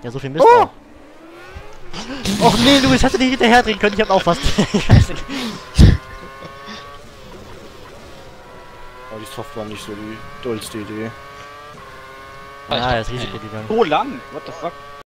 Ja, so viel Mist auch. Och nee, Luis, hast du nicht hinterher drehen können? Ich hab auch was. Scheiße. Aber die Soft war nicht so die dollste Idee. Ah, das Risiko gegangen. So lang? What the fuck?